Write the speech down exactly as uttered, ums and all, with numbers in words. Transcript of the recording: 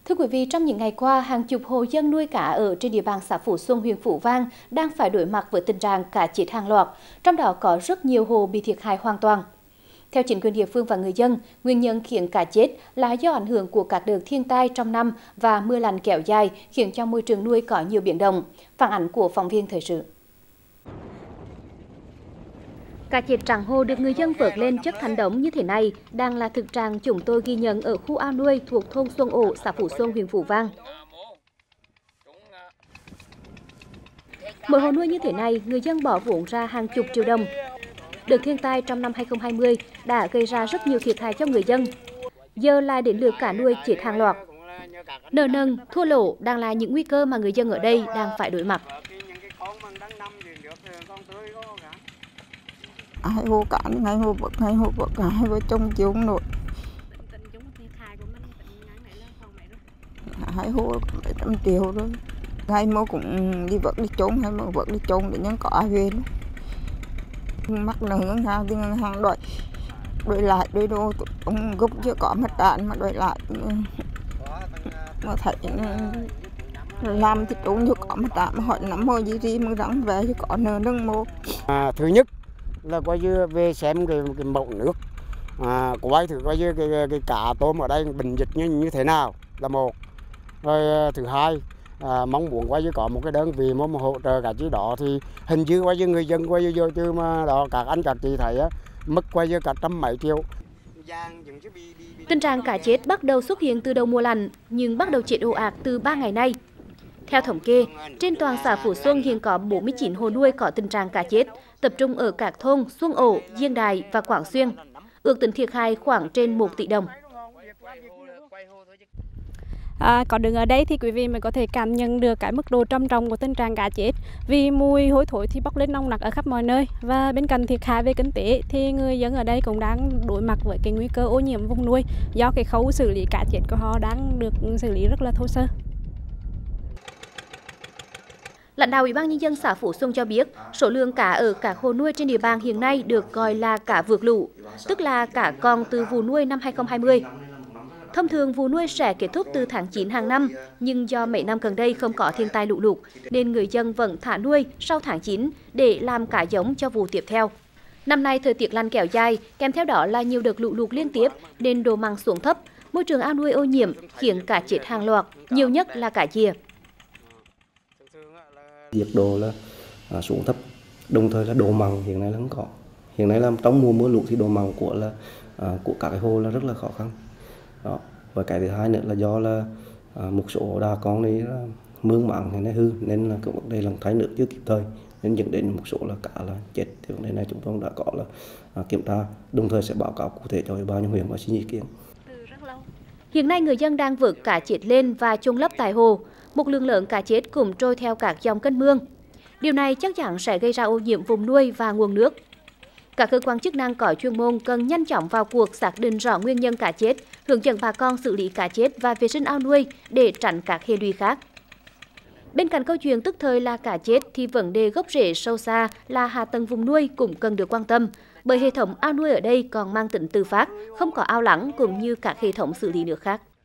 Thưa quý vị, trong những ngày qua, hàng chục hộ dân nuôi cá ở trên địa bàn xã Phú Xuân, huyện Phú Vang đang phải đối mặt với tình trạng cá chết hàng loạt, trong đó có rất nhiều hộ bị thiệt hại hoàn toàn. Theo chính quyền địa phương và người dân, nguyên nhân khiến cá chết là do ảnh hưởng của các đợt thiên tai trong năm và mưa lạnh kéo dài khiến cho môi trường nuôi có nhiều biến động. Phản ánh của phóng viên thời sự. Cá chết trắng hồ được người dân vớt lên chất thành đống như thế này đang là thực trạng chúng tôi ghi nhận ở khu ao nuôi thuộc thôn Xuân Ổ, xã Phú Xuân, huyện Phú Vang. Mỗi hộ nuôi như thế này, người dân bỏ vốn ra hàng chục triệu đồng. Đợt thiên tai trong năm hai không hai không đã gây ra rất nhiều thiệt hại cho người dân. Giờ lại đến lượt cá nuôi chết hàng loạt. Nợ nần, thua lỗ đang là những nguy cơ mà người dân ở đây đang phải đối mặt. Hai hộ cạn, hai hộ bậc, hai hộ bậc, hai vợ chồng chịu không nổi. Hai hộ mấy trăm triệu rồi. Hai mô cũng đi vợ đi trốn, hai mô vợ đi trốn để nhân có ai về. Mắc nợ ngân hàng thì ngân hàng đòi đòi lại đòi đồ ông gốc chưa có mặt đạn mà đòi lại mà thấy làm thì trốn chưa có mặt đạn mà hỏi nắm mô gì gì mà rắn về chứ có nợ nâng mô. À, thứ nhất là coi như về xem cái, cái mẫu nước, à, quay thử coi như cái, cái, cái cá tôm ở đây bệnh dịch như như thế nào là một. Rồi thứ hai, à, mong muốn coi như có một cái đơn vị mà hỗ trợ cả chứ đó thì hình như coi như người dân coi như vô chứ mà đó các anh các chị thấy á, mất coi như cả trăm mấy triệu. Tình trạng cá chết bắt đầu xuất hiện từ đầu mùa lạnh nhưng bắt đầu chết ồ ạt từ ba ngày nay. Theo thống kê, trên toàn xã Phú Xuân hiện có bốn mươi chín hộ nuôi có tình trạng cá chết, tập trung ở các thôn Xuân Ổ, Diên Đài và Quảng Xuyên. Ước tính thiệt hại khoảng trên một tỷ đồng. À, có đứng ở đây thì quý vị mới có thể cảm nhận được cái mức độ trầm trọng của tình trạng cá chết, vì mùi hôi thối thì bốc lên nồng nặc ở khắp mọi nơi. Và bên cạnh thiệt hại về kinh tế thì người dân ở đây cũng đang đối mặt với cái nguy cơ ô nhiễm vùng nuôi do cái khâu xử lý cá chết của họ đang được xử lý rất là thô sơ. Lãnh đạo Ủy ban Nhân dân xã Phú Xuân cho biết, số lượng cá ở các hộ nuôi trên địa bàn hiện nay được gọi là cá vượt lũ, tức là cá còn từ vụ nuôi năm hai không hai không. Thông thường vụ nuôi sẽ kết thúc từ tháng chín hàng năm, nhưng do mấy năm gần đây không có thiên tai lũ lụt, nên người dân vẫn thả nuôi sau tháng chín để làm cá giống cho vụ tiếp theo. Năm nay thời tiết lạnh kéo dài, kèm theo đó là nhiều đợt lũ lụt liên tiếp nên độ mặn xuống thấp, môi trường ao nuôi ô nhiễm khiến cá chết hàng loạt, nhiều nhất là cá dìa. Nhiệt độ là à, xuống thấp, đồng thời là độ mặn hiện nay là không có. Hiện nay là trong mùa mưa lũ thì độ mặn của là à, của các cái hồ là rất là khó khăn. Đó. Và cái thứ hai nữa là do là à, một số đà con đấy là mương mặn thì nó hư nên là cái vấn đề là thái nước chưa kịp thời nên dẫn đến một số là cá là chết. Thì vấn đề này chúng tôi đã có là à, kiểm tra, đồng thời sẽ báo cáo cụ thể cho Ủy ban nhân huyện và xin ý kiến. Hiện nay người dân đang vớt cá chết lên và chôn lấp tại hồ. Một lượng lớn cá chết cũng trôi theo các dòng kênh mương. Điều này chắc chắn sẽ gây ra ô nhiễm vùng nuôi và nguồn nước. Các cơ quan chức năng có chuyên môn cần nhanh chóng vào cuộc xác định rõ nguyên nhân cá chết, hướng dẫn bà con xử lý cá chết và vệ sinh ao nuôi để tránh các hệ lụy khác. Bên cạnh câu chuyện tức thời là cá chết thì vấn đề gốc rễ sâu xa là hạ tầng vùng nuôi cũng cần được quan tâm, bởi hệ thống ao nuôi ở đây còn mang tính tự phát, không có ao lắng cũng như các hệ thống xử lý nước khác.